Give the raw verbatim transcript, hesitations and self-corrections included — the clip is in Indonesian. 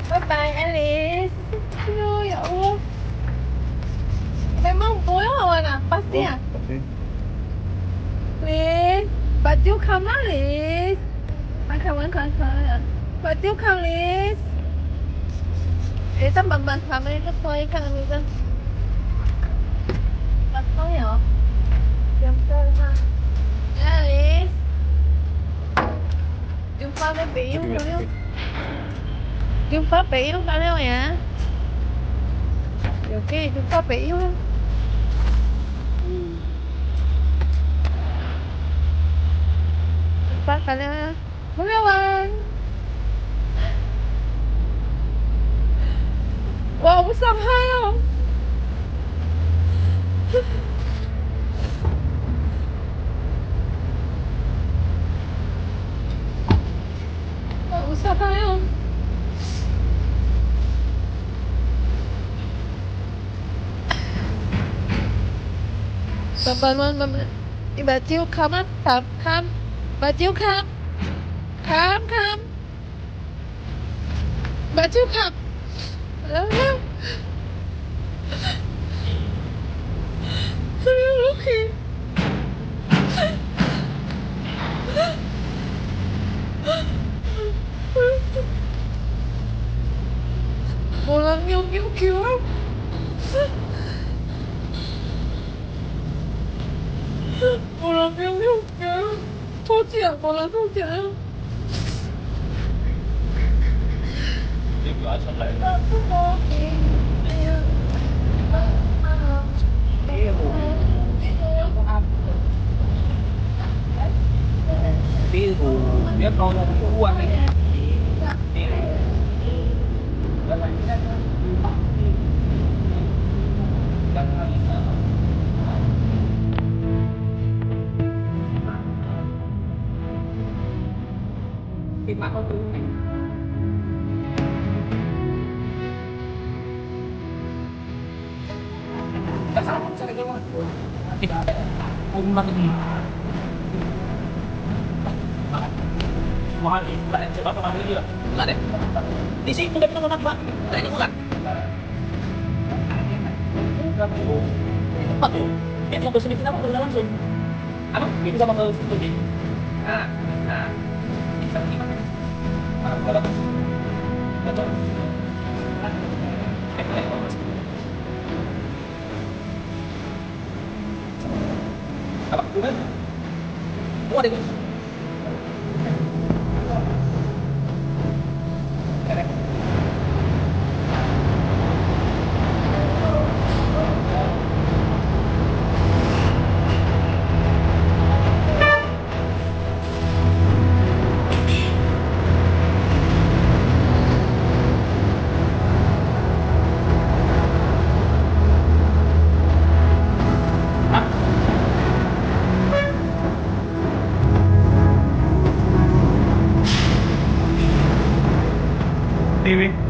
Bye bye Alice. Aduh, ya Allah. Memang boleh warna pasti ya? Pasti. Liz, baju kamu Liz. Makan makan makan. Baju kamu Liz. 일단 만만 가면 이렇게 거의 가는 거죠. 맞아요. 염소가. Alice. Jumpa baby yêu kalian. Jumpa baby yêu kalian ya. Oke, jumpa baby yêu. Jumpa kalian. Bagaimana? Wow, besar hal. Wow, besar hal. Bagaimana, bagaimana? Baju kamu, kam, kam. Baju kam, kam, kam. Baju kam. Aduh, aduh, oke. Pulang yuk yuk yuk. Pulang yuk yuk yuk. Tojian, pulang tojian. Dia lại. Aku mau ayo. Biru, dia mau uang ini. Lima kau Umat ini mahal ini, coba mahal ini lah. Enggak deh. Di sini udah pernah nonton, Pak. Nah, ini enggak. Empat tuh. Yang yang kesini kita udah langsung. Apa? Itu sama ke situ. Nah, nah. Bisa gimana? Ah, kalau betul. Apa? Bukan? Mau ada T V